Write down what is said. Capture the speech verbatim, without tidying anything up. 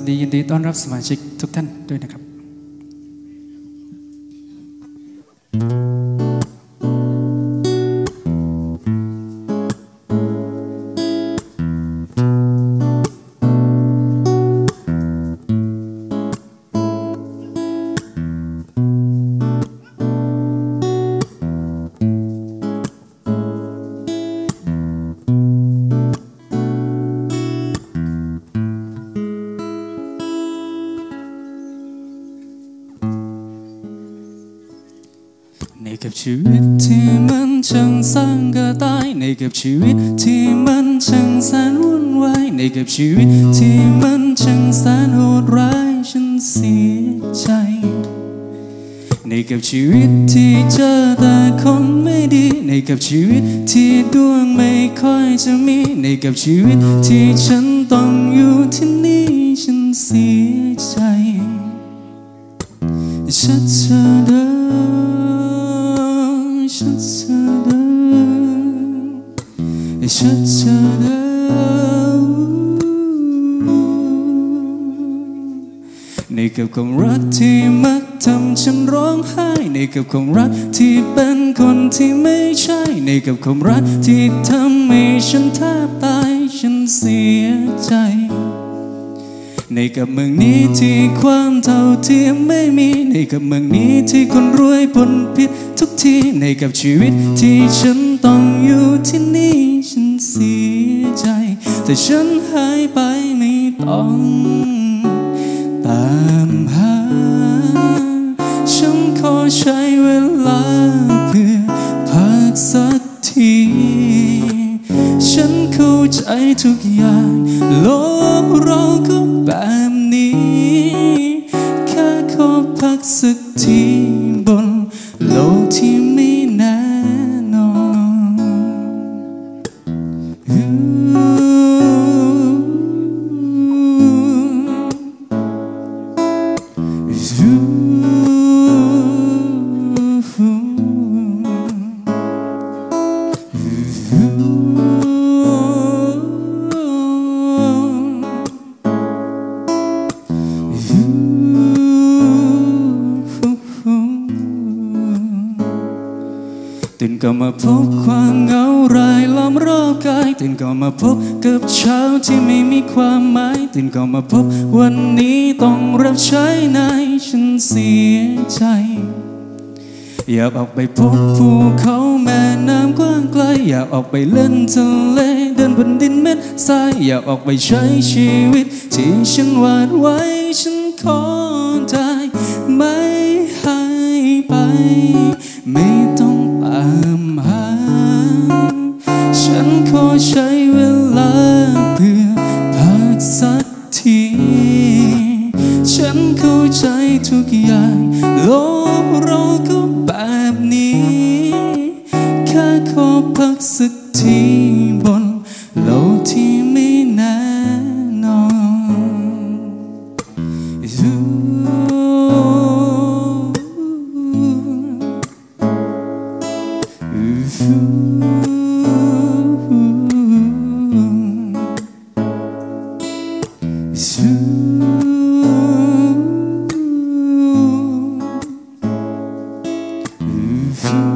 ดียินดีต้อนรับสมาชิกทุกท่านด้วยนะครับในกับชีวิตที่มันช่างสร้างกระต่ายในกับชีวิตที่มันช่างแสนวุ่นวายในกับชีวิตที่มันช่างแสนโหดร้ายฉันเสียใจในกับชีวิตที่เจอแต่คนไม่ดีในกับชีวิตที่ดวงไม่ค่อยจะมีในกับชีวิตที่ฉันต้องอยู่ที่นี่ฉันเสียใจฉันเธอเดินฉันเธอเดินฉันเธอเดินในกับความรักที่มักทำฉันร้องไห้ในกับความรักที่เป็นคนที่ไม่ใช่ในกับความรักที่ทำให้ฉันแทบตายฉันเสียใจในกับเมืองนี้ที่ความเท่าเทียมไม่มีในกับเมืองนี้ที่คนรวยปนผิดทุกทีในกับชีวิตที่ฉันต้องอยู่ที่นี่ฉันเสียใจแต่ฉันหายไปไม่ต้องตามหาฉันขอใช้เวลาเพื่อพักสักทีฉันเข้าใจทุกอย่างโลกเราก็แบบนี้แค่ขอพักสักทีบนโลกที่ไม่แน่นอนตื่นก็มาพบความเหงารายล้อมรอบกายตื่นก็มาพบกับเช้าที่ไม่มีความหมายตื่นก็มาพบวันนี้ต้องรับใช้นายฉันเสียใจอยากออกไปพบภูเขาแม่น้ำกว้างไกลอยากออกไปเล่นทะเลเดินบนดินเม็ดทรายอยากออกไปใช้ชีวิตที่ฉันวาดไว้ฉันขอได้ไม่ให้ไปไม่ต้องตามหาฉันขอใช้เวลาเพื่อพักสักทีฉันเข้าใจทุกอย่างโลกเราก็แบบนี้แค่ขอพักสักทีบนโลกที่ไม่แน่นอน